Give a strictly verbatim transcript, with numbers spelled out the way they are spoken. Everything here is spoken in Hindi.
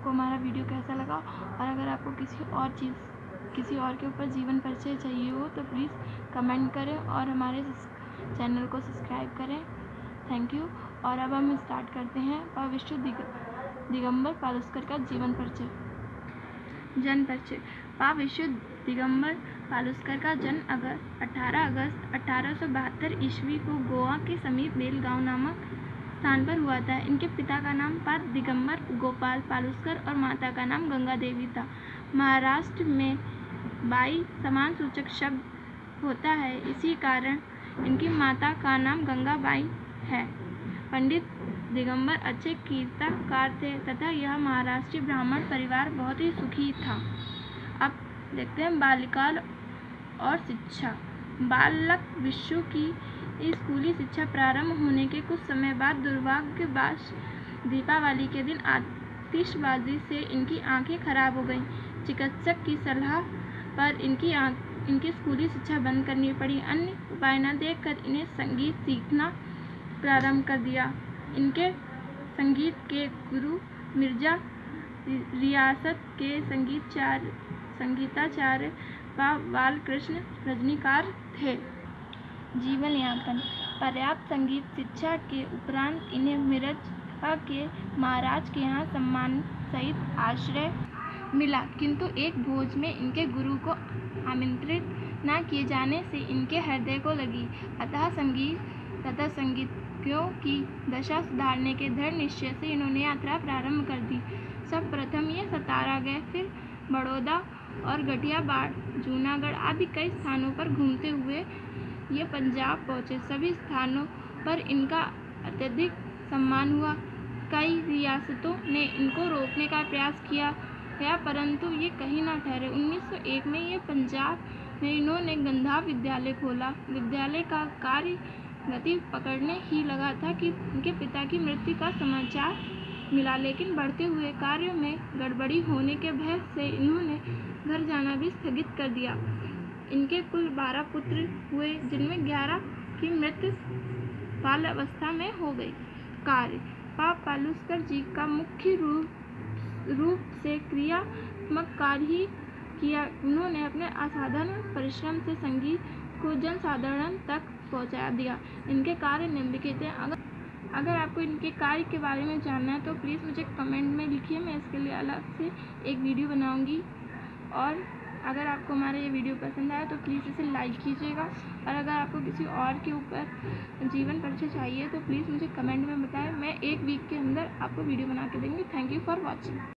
आपको हमारा वीडियो कैसा लगा, और अगर आपको किसी और चीज़ किसी और के ऊपर जीवन परिचय चाहिए हो तो प्लीज़ कमेंट करें और हमारे चैनल को सब्सक्राइब करें। Thank you. और अब हम स्टार्ट करते हैं पाव विशु दिगंबर पालुस्कर का जीवन परिचय। जन्म परिचय। पाव विशु दिगंबर पालुस्कर का जन्म अगस्त अठारह अगस्त अठारह सौ बहत्तर ईस्वी को गोवा के समीप बेलगांव नामक स्थान पर हुआ था। इनके पिता का नाम पा दिगंबर गोपाल पालुस्कर और माता का नाम गंगा देवी था। महाराष्ट्र में बाई समान सूचक शब्द होता है, इसी कारण इनकी माता का नाम गंगा बाई है। पंडित दिगंबर अच्छे कीर्तनकार थे तथा यह महाराष्ट्रीय ब्राह्मण परिवार बहुत ही सुखी था। अब देखते हैं बाल्यकाल और शिक्षा। बालक विशु की स्कूली शिक्षा प्रारंभ होने के कुछ समय बाद दुर्भाग्यवश दीपावली के दिन आतिशबाजी से इनकी आंखें खराब हो गईं। चिकित्सक की सलाह पर इनकी आंख इनकी स्कूली शिक्षा बंद करनी पड़ी। अन्य उपाय न देखकर इन्हें संगीत सीखना प्रारंभ कर दिया। इनके संगीत के गुरु मिर्जा रियासत के संगीतचार्य संगीताचार्य बालकृष्ण रजनीकार थे। जीवन यापन। पर्याप्त संगीत शिक्षा के उपरांत इन्हें मिर्जा के महाराज के यहाँ सम्मान सहित आश्रय मिला, किंतु एक भोज में इनके गुरु को आमंत्रित न किए जाने से इनके हृदय को लगी। अतः संगीत तथा संगीतज्ञों की दशा सुधारने के दृढ़ निश्चय से इन्होंने यात्रा प्रारंभ कर दी। सब प्रथम ये सतारा गए, फिर बड़ौदा और गठियाबाड़, जूनागढ़ आदि कई स्थानों पर घूमते हुए ये पंजाब पहुँचे। सभी स्थानों पर इनका अत्यधिक सम्मान हुआ। कई रियासतों ने इनको रोकने का प्रयास किया गया, परंतु ये कहीं न ठहरे। उन्नीस सौ एक में ये पंजाब में इन्होंने गंधा विद्यालय खोला। विद्यालय का कार्य गति पकड़ने ही लगा था कि उनके पिता की मृत्यु का समाचार मिला, लेकिन बढ़ते हुए कार्यों में गड़बड़ी होने के भय से इन्होंने घर जाना भी स्थगित कर दिया। इनके कुल बारह पुत्र हुए, जिनमें ग्यारह की मृत्यु बाल अवस्था में हो गई। कार्य। पाव पालुस्कर जी का मुख्य रूप रूप से क्रियात्मक कार्य ही किया। उन्होंने अपने असाधारण परिश्रम से संगीत को जनसाधारण तक पहुंचा दिया। इनके कार्य निम्नलिखित हैं। अगर अगर आपको इनके कार्य के बारे में जानना है तो प्लीज़ मुझे कमेंट में लिखिए, मैं इसके लिए अलग से एक वीडियो बनाऊंगी। और अगर आपको हमारा ये वीडियो पसंद आया तो प्लीज़ इसे लाइक कीजिएगा, और अगर आपको किसी और के ऊपर जीवन परिचय चाहिए तो प्लीज़ मुझे कमेंट में बताएं। मैं एक वीक के अंदर आपको वीडियो बना के देंगी। Thank you for watching.